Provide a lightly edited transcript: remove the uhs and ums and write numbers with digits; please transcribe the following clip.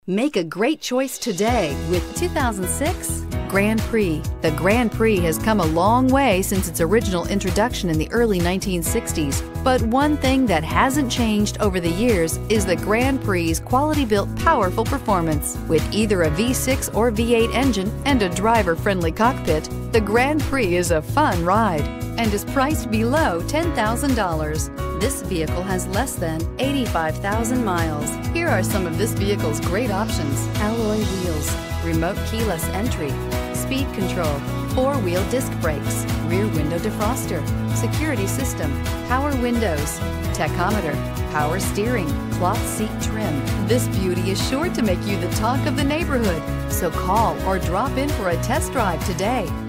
Make a great choice today with 2006 Grand Prix. The Grand Prix has come a long way since its original introduction in the early 1960s. But one thing that hasn't changed over the years is the Grand Prix's quality-built, powerful performance. With either a V6 or V8 engine and a driver-friendly cockpit, the Grand Prix is a fun ride and is priced below $10,000. This vehicle has less than 85,000 miles. Here are some of this vehicle's great options: alloy wheels, remote keyless entry, speed control, four-wheel disc brakes, rear window defroster, security system, power windows, tachometer, power steering, cloth seat trim. This beauty is sure to make you the talk of the neighborhood. So call or drop in for a test drive today.